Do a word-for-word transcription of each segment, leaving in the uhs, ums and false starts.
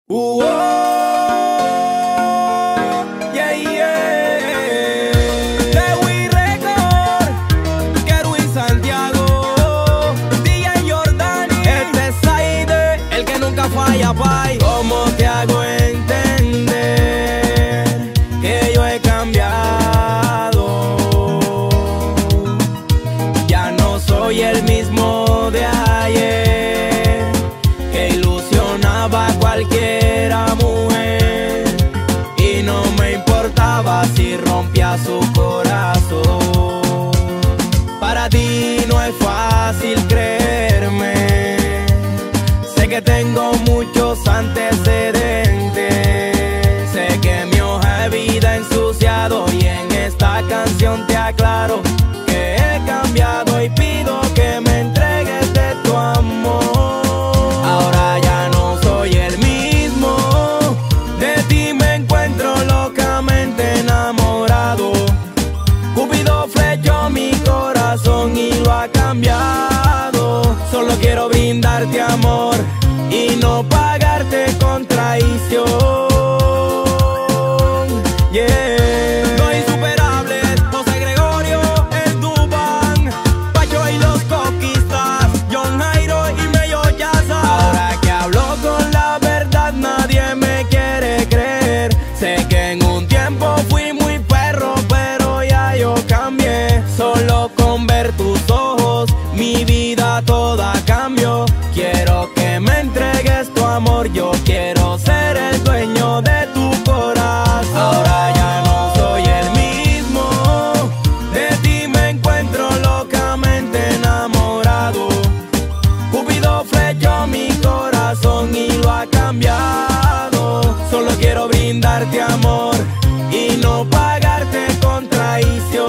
Uh, oh, yeah, yeah. De We Record, Kerwin Santiago, D J Jordani. Este es Saide, el que nunca falla, pai. ¿Cómo te hago entender que yo he cambiado? Ya no soy el mismo de ayer, que ilusionaba a cualquiera mujer y no me importaba si rompía su corazón. Para ti no es fácil creerme, sé que tengo muchos antecedentes, sé que mi hoja de vida he ensuciado y en esta canción te aclaro que he cambiado y pido que me entregues de tu amor. Ahora ya no soy el mismo, de ti me encuentro locamente enamorado. Cupido flechó mi corazón y lo ha cambiado. Solo quiero brindarte amor y no pagarte con traición. Yeah. Los insuperables, José Gregorio, el Dubán, Pacho y los Conquistas, John Jairo y Mello Yaza. Ahora que hablo con la verdad nadie me quiere creer. Sé que en un tiempo fui muy perro, pero ya yo cambié. Solo con ver tus ojos mi vida toda cambió. Quiero que me entregues tu amor, yo quiero ser el dueño de tu corazón. Ahora ya no soy el mismo, de ti me encuentro locamente enamorado. Cupido flechó mi corazón y lo ha cambiado. Solo quiero brindarte amor y no pagarte con traición.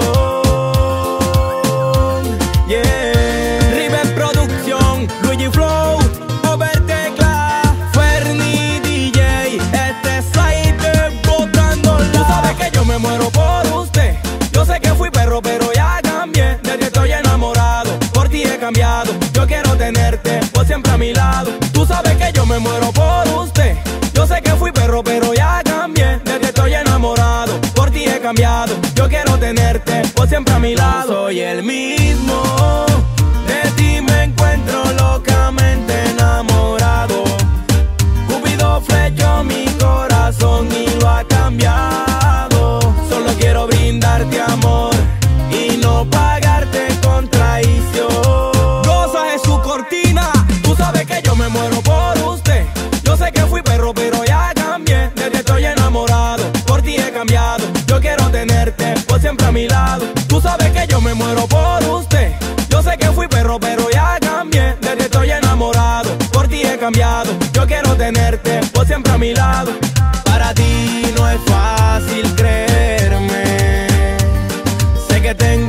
Yeah. River Producción, Luigi Flow, Overtecla, Ferni D J. Este es Saide botándola. Tú sabes que yo me muero por usted. Yo sé que fui perro, pero ya cambié. De ti estoy enamorado, por ti he cambiado. Yo quiero tenerte por siempre a mi lado. Tú sabes que yo me muero por usted. Yo sé que fui perro, pero ya cambié. De ti estoy enamorado, por ti he cambiado. Yo quiero tenerte por siempre a mi lado. No soy el mismo, de ti me encuentro locamente enamorado. Cupido flechó mi corazón y lo ha cambiado. Solo quiero brindarte amor y no pagarte con traición. Rosa es su cortina, tú sabes que yo me muero por usted. Yo sé que fui perro, pero ya cambié. De ti estoy enamorado, por ti he cambiado. Yo quiero tenerte por siempre a mi lado. Tú sabes que yo me muero por usted. Yo sé que fui perro, pero ya cambié. De ti estoy enamorado, por ti he cambiado. Yo quiero tenerte por siempre a mi lado. Para ti no es fácil creerme, sé que tengo